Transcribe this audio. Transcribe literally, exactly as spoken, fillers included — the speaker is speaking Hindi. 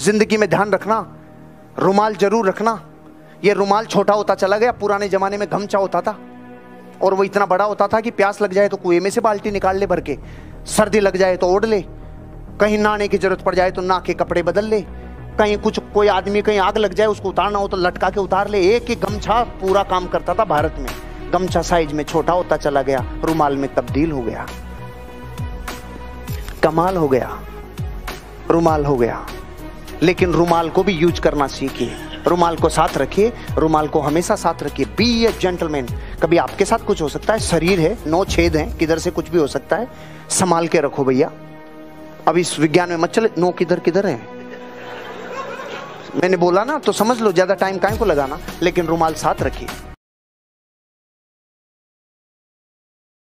जिंदगी में ध्यान रखना, रुमाल जरूर रखना। ये रुमाल छोटा होता चला गया। पुराने जमाने में गमछा होता था और वो इतना बड़ा होता था कि प्यास लग जाए तो कुएं में से बाल्टी निकाल ले भर के, सर्दी लग जाए तो ओढ़ ले, कहीं नहाने की जरूरत पड़ जाए तो नहा के कपड़े बदल ले, कहीं कुछ कोई आदमी कहीं आग लग जाए उसको उतारना हो तो लटका के उतार ले। एक ही गमछा पूरा काम करता था भारत में। गमछा साइज में छोटा होता चला गया, रुमाल में तब्दील हो गया। कमाल हो गया, रुमाल हो गया। लेकिन रुमाल को भी यूज करना सीखिए, रुमाल को साथ रखिए, रुमाल को हमेशा साथ रखिए। Be a gentleman. कभी आपके साथ कुछ हो सकता है, शरीर है, नौ छेद हैं, किधर से कुछ भी हो सकता है, संभाल के रखो भैया। अब इस विज्ञान में मत चले, नो किधर किधर है, मैंने बोला ना तो समझ लो, ज्यादा टाइम काहे को लगाना। लेकिन रुमाल साथ रखिए।